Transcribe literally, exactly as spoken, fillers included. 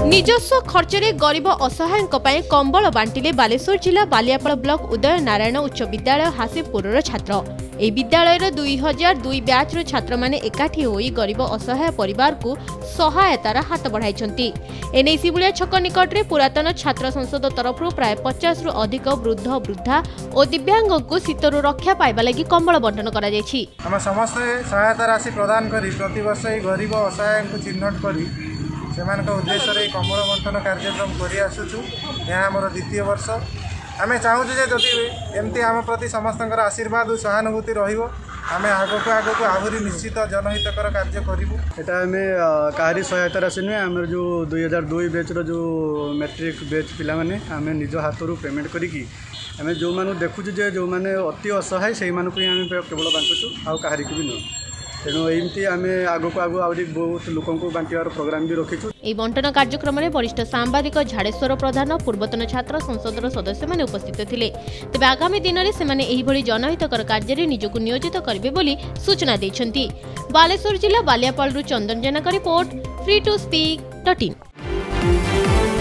ନିଜସ୍ୱ ଖର୍ଚ୍ଚରେ ଗରିବ ଅସହାୟଙ୍କ ପାଇଁ କମ୍ବଳ ବାଣ୍ଟିଲେ ବାଲେଶ୍ୱର ଜିଲ୍ଲା ବାଲିଆପାଳ ବ୍ଲକ ଉଦୟ ନାରାୟଣ ଉଚ୍ଚ ବିଦ୍ୟାଳୟ ହାସିପୁରର ଛାତ୍ର। ଏହି ବିଦ୍ୟାଳୟର ଦୁଇ ହଜାର ଦୁଇ ବ୍ୟାଚ୍ର ଛାତ୍ରମାନେ ଏକାଠି ହୋଇ ଗରିବ ଅସହାୟ ପରିବାରକୁ ସହାୟତାର ହାତ ବଢ଼ାଇଛନ୍ତି। ଏନେଇ ଶିବୁଳିଆ ଛକ ନିକଟରେ ପୁରାତନ ଛାତ୍ର ସଂସଦ ତରଫରୁ ପ୍ରାୟ ପଚାଶରୁ ଅଧିକ ବୃଦ୍ଧ ବୃଦ୍ଧା ଓ ଦିବ୍ୟାଙ୍ଗଙ୍କୁ ଶୀତରୁ ରକ୍ଷା ପାଇବା ଲାଗି କମ୍ବଳ ବଣ୍ଟନ କରାଯାଇଛି। ଆମେ ସମସ୍ତେ ସହାୟତା ରାଶି ପ୍ରଦାନ କରି ପ୍ରତିବର୍ଷ ଏହି ଗରିବ ଅସହାୟଙ୍କୁ ଚିହ୍ନଟ କରି ସେମାନଙ୍କ ଉଦ୍ଦେଶ୍ୟରେ କମ୍ବଳ ବଣ୍ଟନ କାର୍ଯ୍ୟକ୍ରମ କରି ଆସୁଛୁ। ଏହା ଆମର ଦ୍ୱିତୀୟ ବର୍ଷ। ଆମେ ଚାହୁଁଛୁ ଯେ ଯଦି ଏମିତି ଆମ ପ୍ରତି ସମସ୍ତଙ୍କର ଆଶୀର୍ବାଦ ଓ ସହାନୁଭୂତି ରହିବ ଆମେ ଆଗକୁ ଆଗକୁ ଆହୁରି ନିଶ୍ଚିତ ଜନହିତକର କାର୍ଯ୍ୟ କରିବୁ। এটা আমি কাহারি সহায়তা রাশি নুহে আমার যে দুই হাজার দুই বেচর যে মেট্রিক বেচ পিলা মানে আমি নিজ হাতর পেমেন্ট করিকি আমি যে দেখুଛୁ যে যে অতি অসহায় সেই আমি কেবল বাंटुछु आउ काहारी भी नुह। तेणु एमती आम आगक आगु आहरी बहुत लोक बांटार प्रोग्राम भी रखीचु। এই বণ্টন কার্যক্রমে বরিষ্ঠ সাংবাদিক ঝাড়েশ্বর প্রধান পূর্বতন ছাত্র সংসদর সদস্য মানে উপস্থিত ଥିଲେ। তেবে আগামী দিନରେ সেমানে এইভଳି জনহিতকর কার্যরে নিজକୁ নিয়োজিত କରିବେ ବୋଲି সূচনা ଦେଇଛନ୍ତି। বালেশ্বর জিলা বালিয়াপালରୁ চন্দন জেনাଙ୍କ report, free to speak dot in.